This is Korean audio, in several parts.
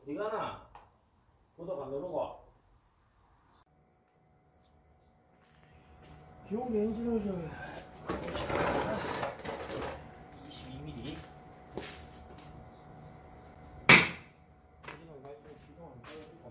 니가나 구독 안 누르고 기온 엔진오일 22mm 엔진오일 갈때 시동 안 꺼지고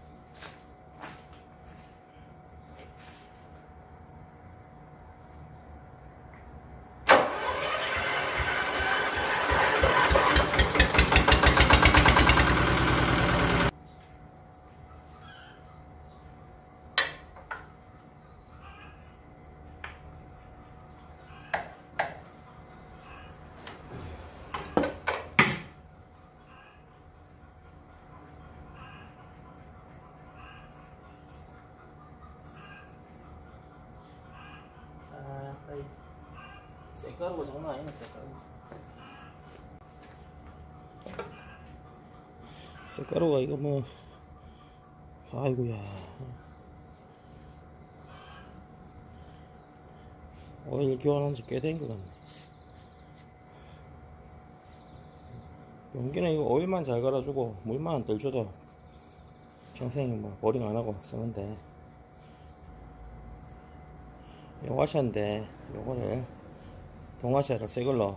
쇳가루가 장난 아니네. 쇳가루가 이거 뭐 아이고야 오일 교환한 지 꽤 된 것 같네. 용기는 이거 오일만 잘 갈아주고 물만 덜 줘도 평생 뭐 보링 안 하고 쓰는데, 요 와샤인데 요거를 동아샤를 새 걸로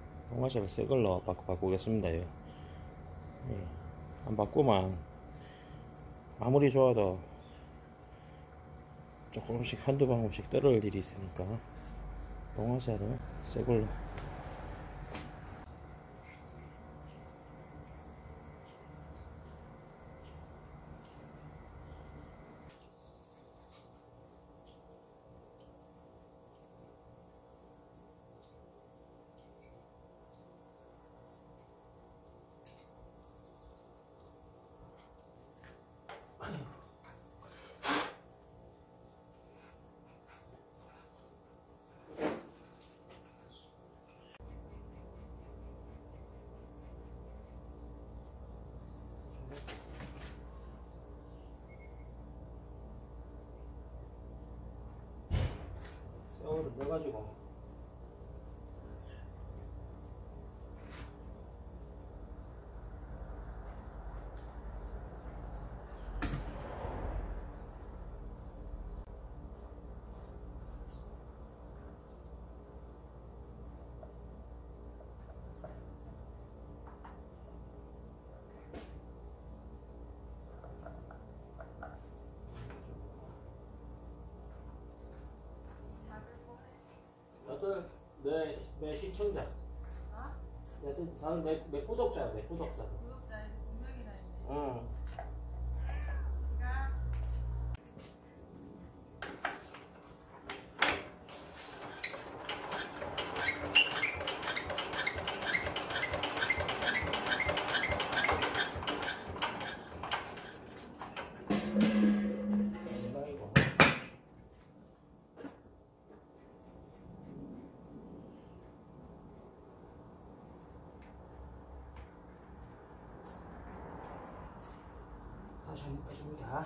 바꾸겠습니다. 요. 예. 안 바꾸면 아무리 좋아도 조금씩 한두 방울씩 떨어질 일이 있으니까 동아샤를 새 걸로. 세월을 넣어가지고 내 시청자, 내 구독자, 구독자에 2명이나 있네. 응. 다시 한번 빼줍니다.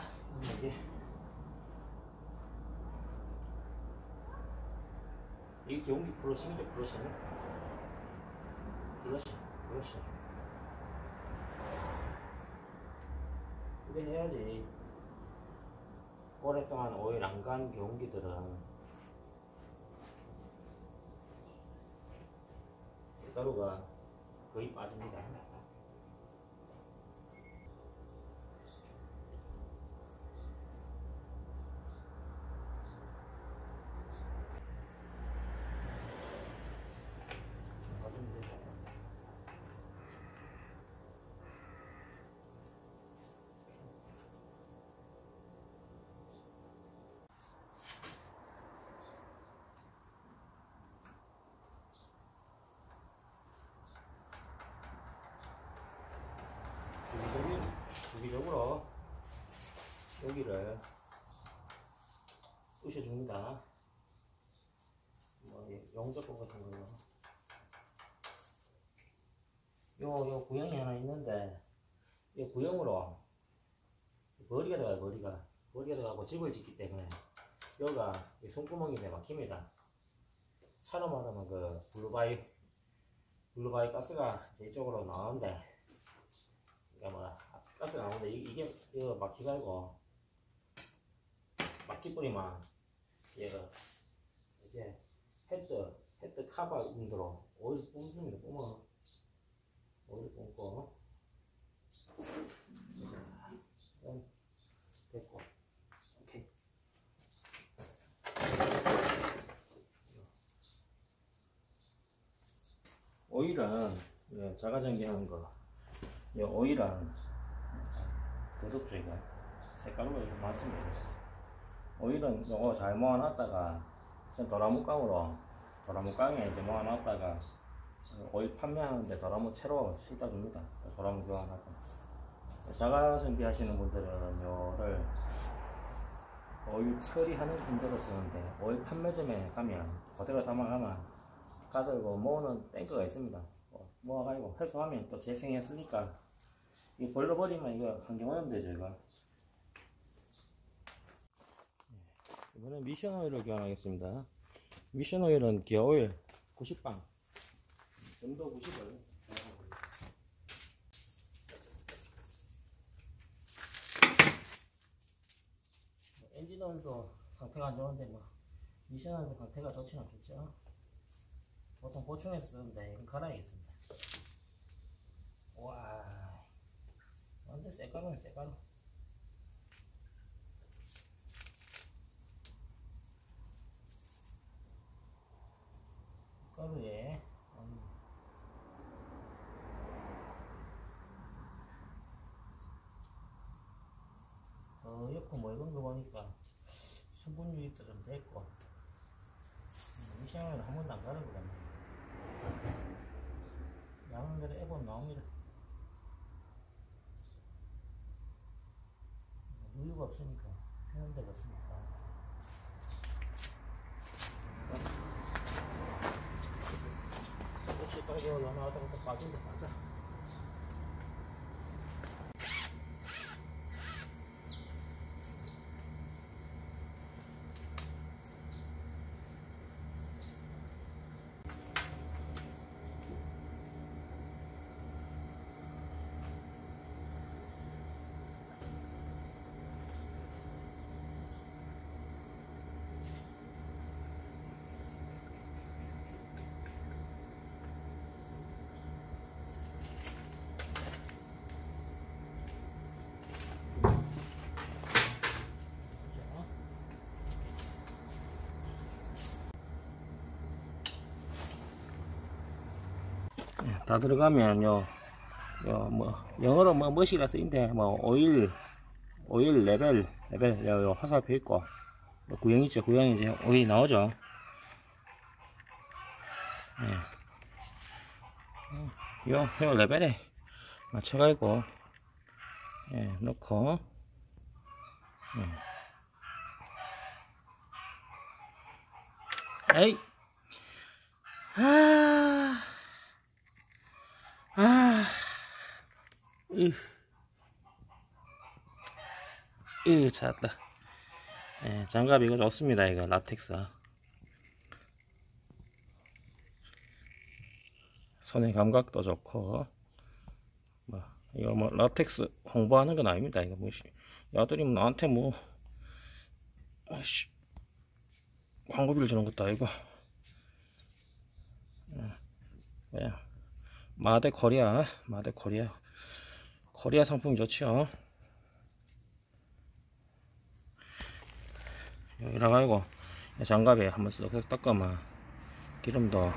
이게 경기 브러싱이죠. 브러싱. 이래 해야지 오랫동안 오일 안 간 경기들은 쇳가루가 거의 빠집니다. 주기적으로 여기를 쑤셔줍니다. 뭐 용접법 같은 걸로. 요 구형이 하나 있는데 이 구형으로 머리가 들어가요. 머리가 들어가고 집을 짓기 때문에 여기가 손구멍이 막힙니다. 차로 말하면 그 블루바이 가스가 이쪽으로 나오는데, 그러니까 뭐 가스가 나오는데 이거 막히가 아니고 막히 뿌리만 얘가 이제 헤드 카바 운드로 오일 뿜습니다. 뿜어 오일 뿜고 자, 됐고 오케이. 오일은 자가전기하는 거 이 오일은 더럽죠 이거 색깔로 이렇게 많습니다. 오일은 이거 잘 모아놨다가 전 도라무깡에 이제 모아놨다가 오일 판매하는데 도라무 채로 싣다 줍니다. 도라무 교환하고 자가전기 하시는 분들은 요를 오일 처리하는 분들을 쓰는데 오일 판매점에 가면 그대로 담아가면 가들고 모으는 탱크가 있습니다. 모아가지고 회수하면 또 재생했으니까 이 벌러버리면 이거 환경오염되죠 이거. 이번엔 미션 오일을 교환하겠습니다. 미션 오일은 기어오일 90방 점도 90을 엔진 오일도 상태가 안 좋은데 뭐 미션 오일도 상태가 좋지는 않겠죠. 보통 보충해서 쓰는데 이건 갈아야겠습니다. 와 완전 쎄가루네 쎄가루. 가루에 옆으로 묽은 거 보니까 수분 유입도 좀 됐고 미션을 한 번도 안 가는 것 같네요. 양대로 에본 나옵니다. 누유가 없으니까 세는 데가 없으니까 혹시 또 이거 나왔다고 또 빠진다 빠져. 다 들어가면 뭐 영어로 뭐 멋이라 쓰인데 뭐 오일 레벨 요 화살표 있고 구형 있죠. 구형이 이제 오일이 나오죠. 요 레벨에 맞춰가지고 넣고 에이 찾았다. 장갑 이거 좋습니다. 이거 라텍스. 손의 감각도 좋고, 이거 라텍스 홍보하는 건 아닙니다. 이거 야들이 나한테 광고비를 주는 것도 아니고, 그냥 마데 코리아 상품이 좋죠. 이래가지고 장갑에 한번 쓱 닦으면 기름도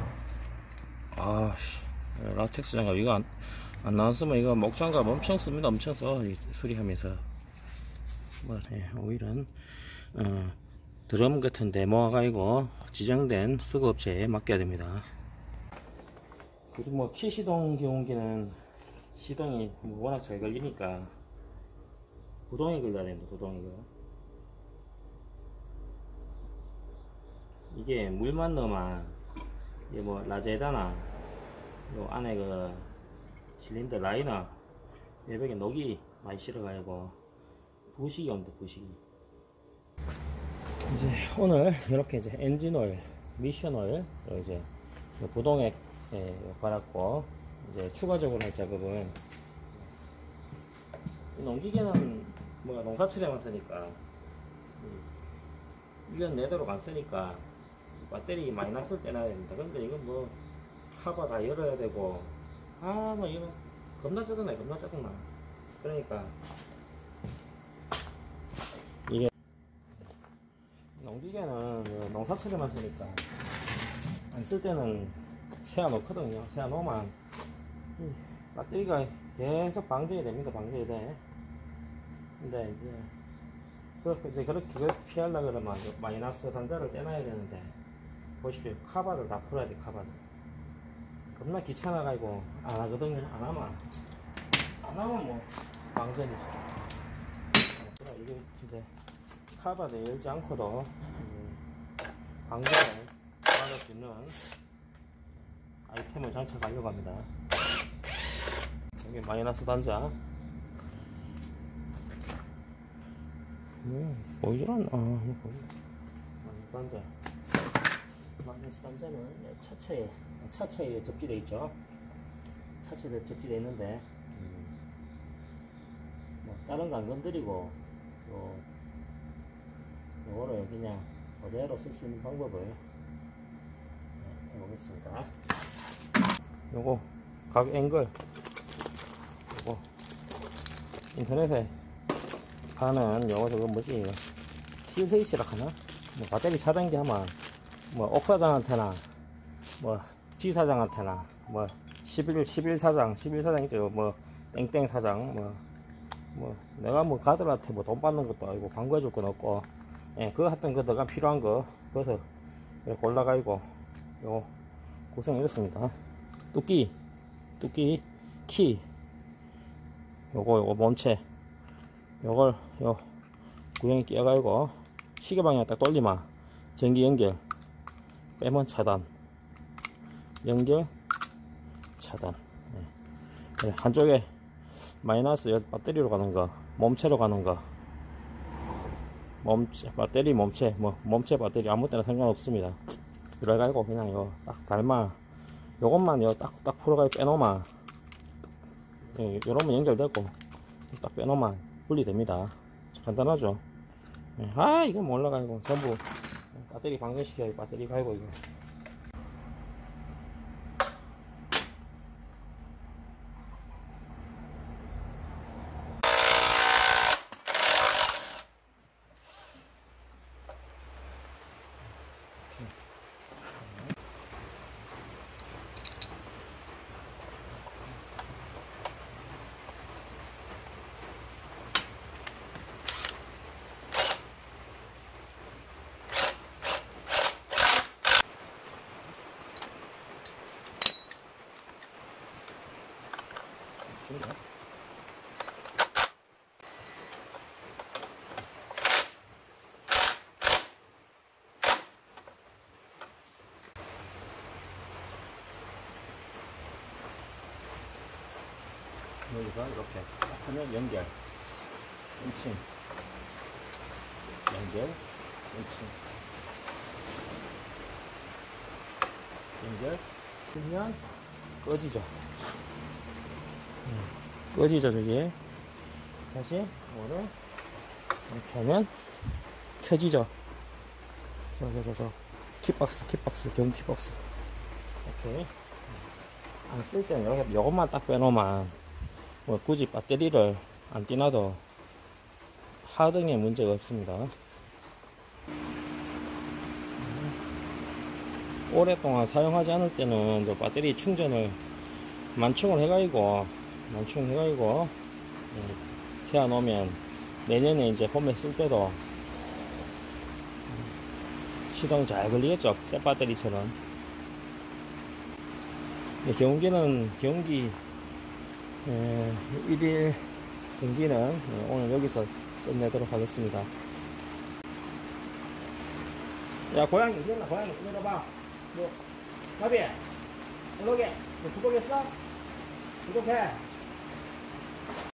라텍스 장갑 이거 안 나왔으면 이거 목장갑 엄청 씁니다. 엄청 써 수리하면서. 오일은 드럼 같은데 모아가지고 지정된 수거업체에 맡겨야 됩니다. 요즘 키 시동 경운기는 시동이 워낙 잘 걸리니까 구동이 걸려야 됩니다. 구동이. 이게 물만 넣으면 이게 라제다나 요 안에 그 실린더 라이너 외벽에 녹이 많이 실어가지고 부식이 옵니다. 부식이. 이제 오늘 이렇게 이제 엔진 오일, 미션 오일 이제 구동에 갈았고 이제 추가적으로 할 작업은 농기계는 뭐 농사철에만 쓰니까 1년 내도록 안 쓰니까 배터리 많이 났을 때 놔야 됩니다. 근데 이건 뭐 카바 다 열어야 되고 뭐 이거 겁나 짜증나. 그러니까 이게 농기계는 농사철에만 쓰니까 안 쓸 때는 세워놓거든요. 세워놓으면 배터리가 계속 방전이 됩니다. 방전이 돼. 근데 이제 그렇게 피하려고 그러면 마이너스 단자를 떼놔야 되는데, 보십시오. 카바를 다 풀어야 돼. 카바를 겁나 귀찮아가지고 안 하거든요. 안 하면 뭐 방전이죠. 그럼 이게 이제 카바를 열지 않고도 방전을 막을 수 있는 아이템을 장착하려고 합니다. 여기 마이너스 단자. 보이질 않나? 마이너스 단자는 차체에 접지되어 있죠. 차체에 접지되어 있는데, 뭐 다른 거 안 건드리고, 요거를 그냥 그대로 쓸 수 있는 방법을 해보겠습니다. 요거 각 앵글, 요거 인터넷에 가는 요거 저거 뭐지, 힐스위치라 하나? 뭐 배터리 차단기 하면 뭐 옥사장한테나 뭐 지사장한테나 뭐 11사장이죠. 뭐 땡땡 사장 뭐 내가 뭐 가들한테 뭐 돈 받는 것도 아니고 광고해 줄 건 없고, 그거 하여튼 그 너가 필요한 거 그래서 골라가지고 요 구성 이렇습니다. 뚜끼 키, 요거 몸체, 요걸 요 구형에 끼워가지고 시계 방향 딱 돌리면 전기 연결, 빼면 차단, 연결, 차단. 한쪽에 마이너스 배터리로 가는 거, 몸체로 가는 거, 배터리 몸체, 뭐 몸체 배터리 아무 때나 상관없습니다. 그래가지고 그냥 요 딱 달마, 요것만 요 딱 풀어가지고 빼놓으면, 요러면 연결되고 딱 빼놓으면 분리됩니다. 간단하죠. 이건 몰라가지고 전부 배터리 방전시켜야 배터리 갈고 이거. 여기서 이렇게 딱 하면 연결, 끊침, 연결, 끊침, 연결, 쓰면 꺼지죠. 꺼지죠. 저기 다시 이거를 이렇게 하면 켜지죠. 저 킥박스 경킥박스. 이렇게 안 쓸 때는 이렇게 요것만 딱 빼놓으면 뭐 굳이 배터리를 안 띄놔도 하등에 문제가 없습니다. 오랫동안 사용하지 않을 때는 배터리 충전을 만충을 해가지고 세워 놓으면 내년에 이제 봄에 쓸 때도 시동 잘 걸리겠죠. 새 배터리처럼. 경운기 1일 전기는 오늘 여기서 끝내도록 하겠습니다. 야, 고양이 일어나. 고양이 일어나봐. 너 나비 올라오게. 너 구독했어? 구독해.